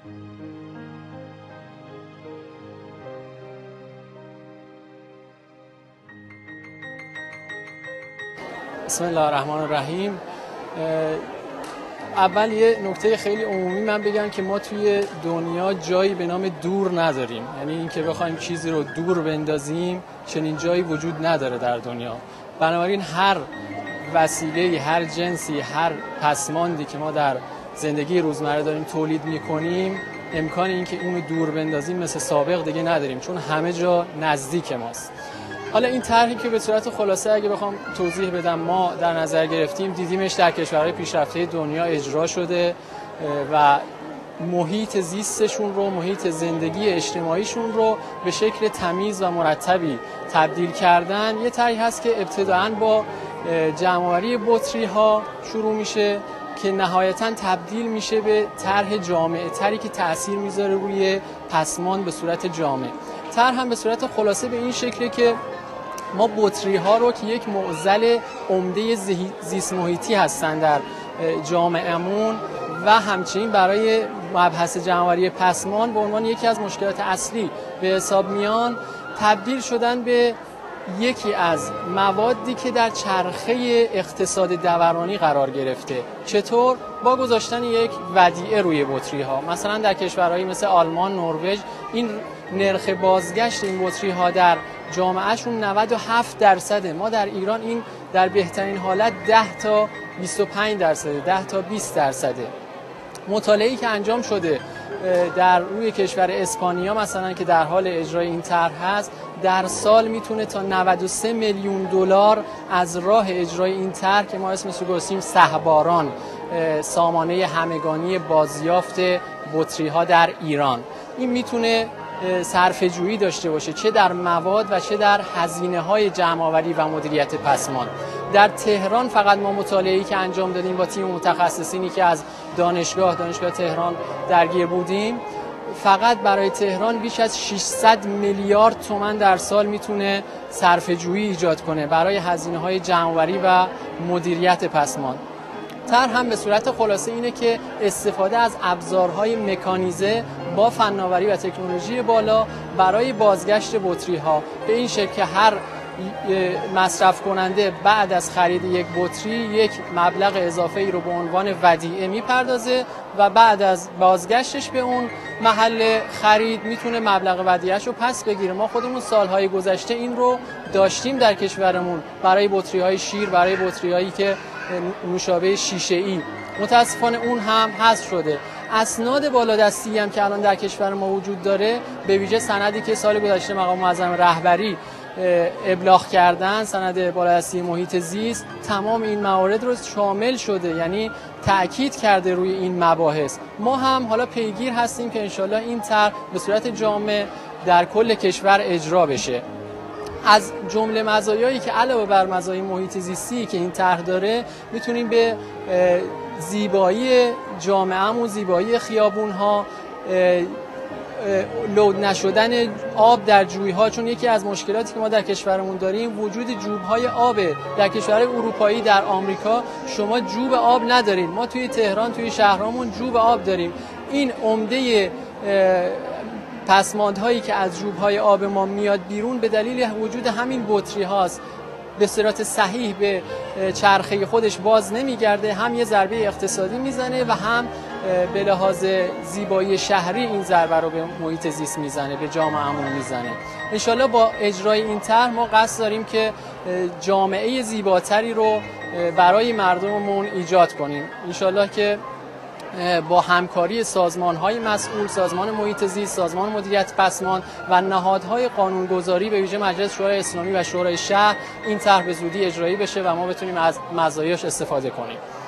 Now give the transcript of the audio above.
بسم الله الرحمن الرحیم. اول یه نکته خیلی عمومی من بگم که ما توی دنیا جایی به نام دور نداریم، یعنی اینکه بخوایم چیزی رو دور بندازیم چنین جایی وجود نداره در دنیا. بنابراین هر وسیله، هر جنسی، هر پسماندی که ما در زندگی روزمره داریم تولید میکنیم، امکان اینکه اونو دور بندازیم مثل سابق دیگه نداریم، چون همه جا نزدیک ماست. حالا این طرحی که به صورت خلاصه اگه بخوام توضیح بدم ما در نظر گرفتیم، دیدیمش در کشورهای پیشرفته دنیا اجرا شده و محیط زیستشون رو، محیط زندگی اجتماعیشون رو به شکل تمیز و مرتبی تبدیل کردن. یه طرحی هست که ابتداعاً با جمع‌آوری بطری ها شروع میشه که نهایتاً تبدیل میشه به طرح جامع تری که تأثیر میذاره روی پسماند به صورت جامع. طرح هم به صورت خلاصه به این شکله که ما بطری ها رو که یک معضل عمده زیست محیطی هستن در جامعهمون و همچنین برای مبحث جمع‌آوری پسماند به عنوان یکی از مشکلات اصلی به حساب میان، تبدیل شدن به یکی از موادی که در چرخه اقتصاد دورانی قرار گرفته. چطور؟ با گذاشتن یک ودیعه روی بطری ها. مثلا در کشورهایی مثل آلمان، نروژ، این نرخ بازگشت این بطری ها در جامعهشون 97%. ما در ایران این در بهترین حالت 10 تا 25%، 10 تا 20%. مطالعه‌ای که انجام شده در روی کشور اسپانیا مثلا که در حال اجرای این طرح هست، در سال میتونه تا 93 میلیون دلار از راه اجرای این طرح که ما اسمش رو گذاشتیم سهباران، سامانه همگانی بازیافت بطری ها در ایران، این میتونه صرفه‌جویی داشته باشه چه در مواد و چه در هزینه‌های جمع‌آوری و مدیریت پسماند. در تهران فقط ما مطالعه‌ای که انجام دادیم با تیم متخصصینی که از دانشگاه تهران درگیر بودیم، فقط برای تهران بیش از 600 میلیارد تومان در سال میتونه صرفه‌جویی ایجاد کنه برای هزینه‌های جمع‌آوری و مدیریت پسماند. طرح هم به صورت خلاصه اینه که استفاده از ابزارهای مکانیزه با فناوری و تکنولوژی بالا برای بازگشت بطری ها به این شکل که هر مصرف کننده بعد از خرید یک بطری یک مبلغ اضافه ای رو به عنوان ودیعه میپردازه و بعد از بازگشتش به اون محل خرید میتونه مبلغ ودیعه‌اش رو پس بگیره. ما خودمون سالهای گذشته این رو داشتیم در کشورمون برای بطری‌های شیر، برای بطری‌هایی که نوشابه شیشه‌ای. متاسفانه اون هم حذف شده. اسناد بالادستی هم که الان در کشور ما وجود داره، به ویژه سندی که سال گذشته مقام معظم رهبری ابلاغ کردن، سند بالادستی محیط زیست، تمام این موارد رو شامل شده، یعنی تأکید کرده روی این مباحث. ما هم حالا پیگیر هستیم که انشالله این طرح به صورت جامع در کل کشور اجرا بشه. از جمله مزایایی که علاوه بر مزایای محیط زیستی که این طرح داره، میتونیم به زیبایی جامعه‌مون، زیبایی خیابون‌ها، لود نشدن آب در جوی‌ها، چون یکی از مشکلاتی که ما در کشورمون داریم وجود جوب‌های آبه. در کشورهای اروپایی، در آمریکا شما جوب آب ندارین، ما توی تهران توی شهرامون جوب آب داریم. این عمده پسماندهایی که از جوب‌های آب ما میاد بیرون به دلیل وجود همین بطری هاست. به صورت صحیح به چرخه خودش باز نمیگرده، هم یه ضربه اقتصادی میزنه و هم به لحاظ زیبایی شهری این ضربه رو به محیط زیست میزنه، به جامعه‌مون میزنه. انشالله با اجرای این طرح ما قصد داریم که جامعه زیباتری رو برای مردممون ایجاد کنیم. انشالله که با همکاری سازمان‌های مسئول، سازمان محیط زیست، سازمان مدیریت پسماند و نهادهای قانونگذاری به ویژه مجلس شورای اسلامی و شورای شهر، این طرح به زودی اجرایی بشه و ما بتونیم از مزایاش استفاده کنیم.